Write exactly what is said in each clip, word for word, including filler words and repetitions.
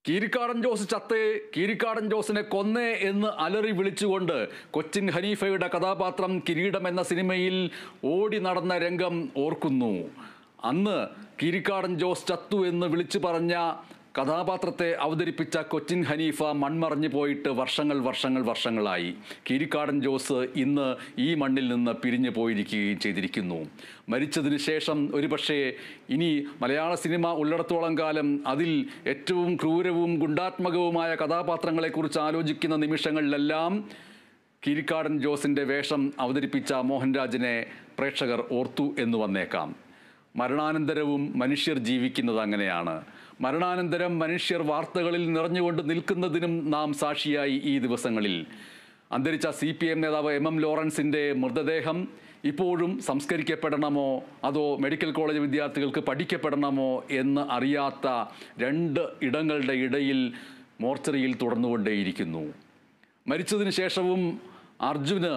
കീരിക്കാടൻ ജോസ് ചത്തേ, കീരിക്കാടൻ ജോസിനെ കൊന്നേ എന്ന് അലറി വിളിച്ചുകൊണ്ട് കൊച്ചിൻ ഹനീഫയുടെ കഥാപാത്രം കിരീടം എന്ന സിനിമയിൽ ഓടി നടന്ന രംഗം ഓർക്കുന്നു. അന്ന് കീരിക്കാടൻ ജോസ് ചത്തു എന്ന് വിളിച്ചു പറഞ്ഞ കഥാപാത്രത്തെ അവതരിപ്പിച്ച കൊച്ചിൻ ഹനീഫ മൺമറഞ്ഞു പോയിട്ട് വർഷങ്ങൾ വർഷങ്ങൾ വർഷങ്ങളായി. കീരിക്കാടൻ ജോസ് ഇന്ന് ഈ മണ്ണിൽ നിന്ന് പിരിഞ്ഞു പോയിരിക്കുകയും ചെയ്തിരിക്കുന്നു. മരിച്ചതിന് ശേഷം ഒരുപക്ഷെ ഇനി മലയാള സിനിമ ഉള്ളിടത്തോളം കാലം അതിൽ ഏറ്റവും ക്രൂരവും ഗുണ്ടാത്മകവുമായ കഥാപാത്രങ്ങളെക്കുറിച്ച് ആലോചിക്കുന്ന നിമിഷങ്ങളിലെല്ലാം കീരിക്കാടൻ ജോസിൻ്റെ വേഷം അവതരിപ്പിച്ച മോഹൻരാജിനെ പ്രേക്ഷകർ ഓർത്തു എന്ന് വന്നേക്കാം. മരണാനന്തരവും മനുഷ്യർ ജീവിക്കുന്നത് അങ്ങനെയാണ്. മരണാനന്തരം മനുഷ്യർ വാർത്തകളിൽ നിറഞ്ഞുകൊണ്ട് നിൽക്കുന്നതിനും നാം സാക്ഷിയായി ഈ ദിവസങ്ങളിൽ. അന്തരിച്ച സി പി എം നേതാവ് എം എം ലോറൻസിൻ്റെ മൃതദേഹം ഇപ്പോഴും സംസ്കരിക്കപ്പെടണമോ അതോ മെഡിക്കൽ കോളേജ് വിദ്യാർത്ഥികൾക്ക് പഠിക്കപ്പെടണമോ എന്ന് അറിയാത്ത രണ്ട് ഇടങ്ങളുടെ ഇടയിൽ മോർച്ചറിയിൽ തുടർന്നുകൊണ്ടേയിരിക്കുന്നു. മരിച്ചതിന് ശേഷവും അർജുന്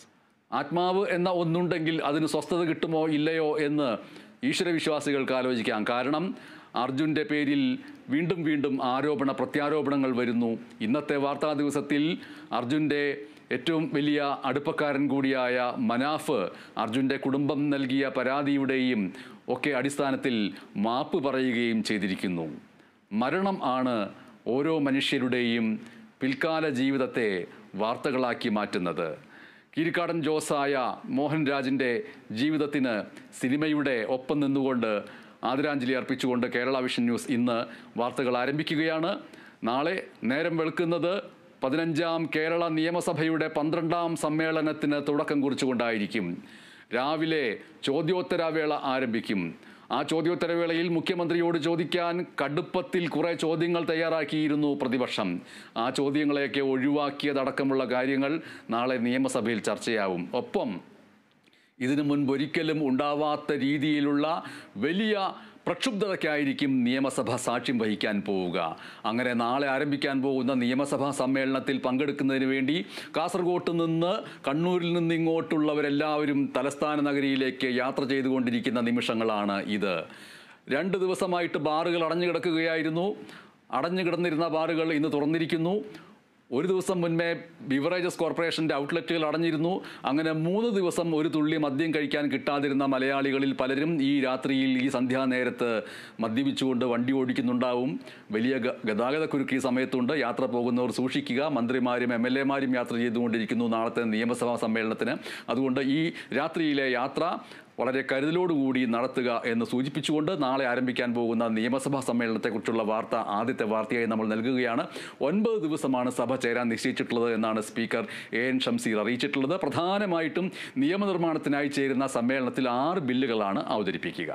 ആത്മാവ് എന്ന ഒന്നുണ്ടെങ്കിൽ അതിന് സ്വസ്ഥത കിട്ടുമോ ഇല്ലയോ എന്ന് ഈശ്വരവിശ്വാസികൾക്ക് ആലോചിക്കാം. കാരണം അർജുൻ്റെ പേരിൽ വീണ്ടും വീണ്ടും ആരോപണ പ്രത്യാരോപണങ്ങൾ വരുന്നു. ഇന്നത്തെ വാർത്താ ദിവസത്തിൽ അർജുൻ്റെ ഏറ്റവും വലിയ അടുപ്പക്കാരൻ കൂടിയായ മനാഫ് അർജുൻ്റെ കുടുംബം നൽകിയ പരാതിയുടെയും ഒക്കെ അടിസ്ഥാനത്തിൽ മാപ്പ് പറയുകയും ചെയ്തിരിക്കുന്നു. മരണം ആണ് ഓരോ മനുഷ്യരുടെയും പിൽക്കാല ജീവിതത്തെ വാർത്തകളാക്കി മാറ്റുന്നത്. കീരിക്കാടൻ ജോസായ മോഹൻരാജിൻ്റെ ജീവിതത്തിന് സിനിമയുടെ ഒപ്പം നിന്നുകൊണ്ട് ആദരാഞ്ജലി അർപ്പിച്ചുകൊണ്ട് കേരള വിഷൻ ന്യൂസ് ഇന്ന് വാർത്തകൾ ആരംഭിക്കുകയാണ്. നാളെ നേരം വെളുക്കുന്നത് പതിനഞ്ചാം കേരള നിയമസഭയുടെ പന്ത്രണ്ടാം സമ്മേളനത്തിന് തുടക്കം കുറിച്ചുകൊണ്ടായിരിക്കും. രാവിലെ ചോദ്യോത്തരവേള ആരംഭിക്കും. ആ ചോദ്യോത്തരവേളയിൽ മുഖ്യമന്ത്രിയോട് ചോദിക്കാൻ കടുപ്പത്തിൽ കുറേ ചോദ്യങ്ങൾ തയ്യാറാക്കിയിരുന്നു പ്രതിപക്ഷം. ആ ചോദ്യങ്ങളെയൊക്കെ ഒഴിവാക്കിയതടക്കമുള്ള കാര്യങ്ങൾ നാളെ നിയമസഭയിൽ ചർച്ചയാവും. ഒപ്പം ഇതിനു മുൻപ് ഒരിക്കലും ഉണ്ടാവാത്ത രീതിയിലുള്ള വലിയ പ്രക്ഷുബ്ധതയ്ക്കായിരിക്കും നിയമസഭ സാക്ഷ്യം വഹിക്കാൻ പോവുക. അങ്ങനെ നാളെ ആരംഭിക്കാൻ പോകുന്ന നിയമസഭാ സമ്മേളനത്തിൽ പങ്കെടുക്കുന്നതിന് വേണ്ടി കാസർഗോട്ട് നിന്ന് കണ്ണൂരിൽ നിന്ന് ഇങ്ങോട്ടുള്ളവരെല്ലാവരും തലസ്ഥാന നഗരിയിലേക്ക് യാത്ര ചെയ്തുകൊണ്ടിരിക്കുന്ന നിമിഷങ്ങളാണ് ഇത്. രണ്ട് ദിവസമായിട്ട് ബാറുകൾ അടഞ്ഞു കിടക്കുകയായിരുന്നു. അടഞ്ഞു കിടന്നിരുന്ന ബാറുകൾ ഇന്ന് തുറന്നിരിക്കുന്നു. ഒരു ദിവസം മുൻപേ ബിവറേജസ് കോർപ്പറേഷൻ്റെ ഔട്ട്ലെറ്റുകൾ അടഞ്ഞിരുന്നു. അങ്ങനെ മൂന്ന് ദിവസം ഒരു തുള്ളി മദ്യം കഴിക്കാൻ കിട്ടാതിരുന്ന മലയാളികളിൽ പലരും ഈ രാത്രിയിൽ ഈ സന്ധ്യാനേരത്ത് മദ്യപിച്ചുകൊണ്ട് വണ്ടി ഓടിക്കുന്നുണ്ടാവും. വലിയ ഗതാഗതക്കുരുക്ക് ഈ സമയത്തുണ്ട്. യാത്ര പോകുന്നവർ സൂക്ഷിക്കുക. മന്ത്രിമാരും എം എൽ എമാരും യാത്ര ചെയ്തുകൊണ്ടിരിക്കുന്നു നാളത്തെ നിയമസഭാ സമ്മേളനത്തിന്. അതുകൊണ്ട് ഈ രാത്രിയിലെ യാത്ര വളരെ കരുതലോടുകൂടി നടത്തുക എന്ന് സൂചിപ്പിച്ചുകൊണ്ട് നാളെ ആരംഭിക്കാൻ പോകുന്ന നിയമസഭാ സമ്മേളനത്തെക്കുറിച്ചുള്ള വാർത്ത ആദ്യത്തെ വാർത്തയായി നമ്മൾ നൽകുകയാണ്. ഒൻപത് ദിവസമാണ് സഭ ചേരാൻ നിശ്ചയിച്ചിട്ടുള്ളത് എന്നാണ് സ്പീക്കർ എ എൻ ഷംസീർ അറിയിച്ചിട്ടുള്ളത്. പ്രധാനമായിട്ടും നിയമനിർമ്മാണത്തിനായി ചേരുന്ന സമ്മേളനത്തിൽ ആറ് ബില്ലുകളാണ് അവതരിപ്പിക്കുക.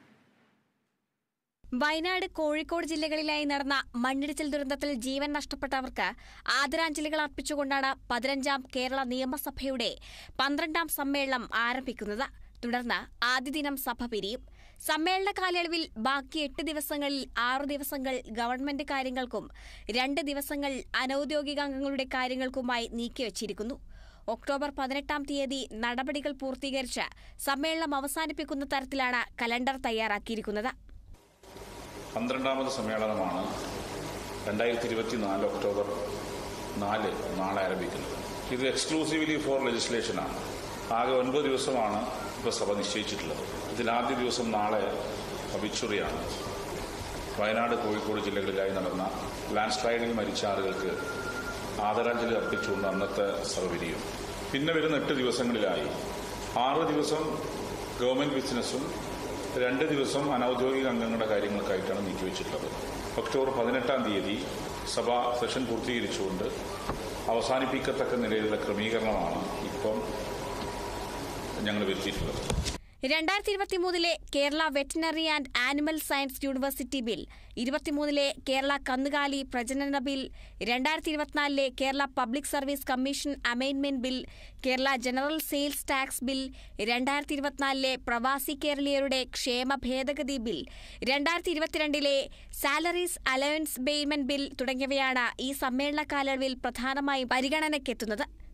വയനാട്, കോഴിക്കോട് ജില്ലകളിലായി നടന്ന മണ്ണിടിച്ചിൽ ദുരന്തത്തിൽ ജീവൻ നഷ്ടപ്പെട്ടവർക്ക് ആദരാഞ്ജലികൾ അർപ്പിച്ചുകൊണ്ടാണ് പതിനഞ്ചാം കേരള നിയമസഭയുടെ പന്ത്രണ്ടാം സമ്മേളനം ആരംഭിക്കുന്നത്. തുടർന്ന് ആദ്യ ദിനം സഭ പിരിയും. സമ്മേളന കാലയളവിൽ ബാക്കി എട്ട് ദിവസങ്ങളിൽ ആറു ദിവസങ്ങൾ ഗവൺമെന്റ് കാര്യങ്ങൾക്കും രണ്ട് ദിവസങ്ങൾ അനൌദ്യോഗിക അംഗങ്ങളുടെ കാര്യങ്ങൾക്കുമായി നീക്കിവച്ചിരിക്കുന്നു. ഒക്ടോബർ പതിനെട്ടാം തീയതി നടപടികൾ പൂർത്തീകരിച്ച് സമ്മേളനം അവസാനിപ്പിക്കുന്ന തരത്തിലാണ് കലണ്ടർ തയ്യാറാക്കിയിരിക്കുന്നത്. പന്ത്രണ്ടാമത് സമ്മേളനമാണ് രണ്ടായിരത്തി ഇരുപത്തിനാല് ഒക്ടോബർ നാല് നാളെ ആരംഭിക്കുന്നത്. ഇത് എക്സ്ക്ലൂസീവ്ലി ഫോർ ലെജിസ്ലേഷനാണ്. ആകെ ഒൻപത് ദിവസമാണ് ഇപ്പോൾ സഭ നിശ്ചയിച്ചിട്ടുള്ളത്. ഇതിൽ ആദ്യ ദിവസം നാളെ ഒബിച്വറിയാണ്. വയനാട്, കോഴിക്കോട് ജില്ലകളിലായി നടന്ന ലാൻഡ് സ്ലൈഡിൽ മരിച്ച ആളുകൾക്ക് ആദരാഞ്ജലി അർപ്പിച്ചുകൊണ്ട് അന്നത്തെ സഭ പിരിയും. പിന്നെ വരുന്ന എട്ട് ദിവസങ്ങളിലായി ആറ് ദിവസം ഗവൺമെന്റ് ബിസിനസ്സും രണ്ട് ദിവസം അനൌദ്യോഗിക അംഗങ്ങളുടെ കാര്യങ്ങൾക്കായിട്ടാണ് നീക്കിവെച്ചിട്ടുള്ളത്. ഒക്ടോബർ പതിനെട്ടാം തീയതി സഭ സെഷൻ പൂർത്തീകരിച്ചുകൊണ്ട് അവസാനിപ്പിക്കത്തക്ക നിലയിലുള്ള ക്രമീകരണമാണ് ഇപ്പം ഞങ്ങൾ വരുത്തിയിട്ടുള്ളത്. രണ്ടായിരത്തി ഇരുപത്തിമൂന്നിലെ Kerala veterinary and animal science university bill, ഇരുപത്തിമൂന്നിലെ കേരള കന്നുകാലി പ്രജനന ബിൽ, രണ്ടായിരത്തി ഇരുപത്തിനാലിലെ Kerala public service commission amendment bill, Kerala general sales tax bill, രണ്ടായിരത്തി ഇരുപത്തിനാലിലെ പ്രവാസി കേരളീയരുടെ ക്ഷേമ ഭേദഗതി ബിൽ, രണ്ടായിരത്തി ഇരുപത്തിരണ്ടിലെ സാലറീസ് അലവൻസ് പേയ്മെന്റ് ബിൽ തുടങ്ങിയവയാണ് ഈ സമ്മേളന കാലയളവിൽ പ്രധാനമായും പരിഗണനയ്ക്കെത്തുന്നത്.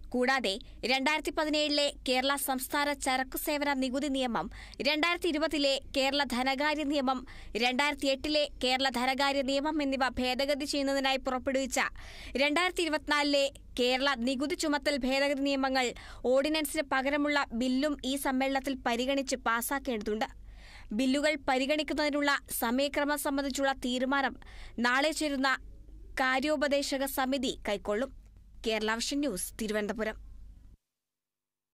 കൂടാതെ രണ്ടായിരത്തി പതിനേഴിലെ കേരള സംസ്ഥാന ചരക്കു സേവന നികുതി നിയമം, രണ്ടായിരത്തി ഇരുപതിലെ കേരള ധനകാര്യ നിയമം, രണ്ടായിരത്തി എട്ടിലെ കേരള ധനകാര്യ നിയമം എന്നിവ ഭേദഗതി ചെയ്യുന്നതിനായി പുറപ്പെടുവിച്ച രണ്ടായിരത്തി ഇരുപത്തിനാലിലെ കേരള നികുതി ചുമത്തൽ ഭേദഗതി നിയമങ്ങൾ ഓർഡിനൻസിന് പകരമുള്ള ബില്ലും ഈ സമ്മേളനത്തിൽ പരിഗണിച്ച് പാസാക്കേണ്ടതുണ്ട്. ബില്ലുകൾ പരിഗണിക്കുന്നതിനുള്ള സമയക്രമം സംബന്ധിച്ചുള്ള തീരുമാനം നാളെ ചേരുന്ന കാര്യോപദേശക സമിതി കൈക്കൊള്ളും. Kerala vision news, Thiruvananthapuram.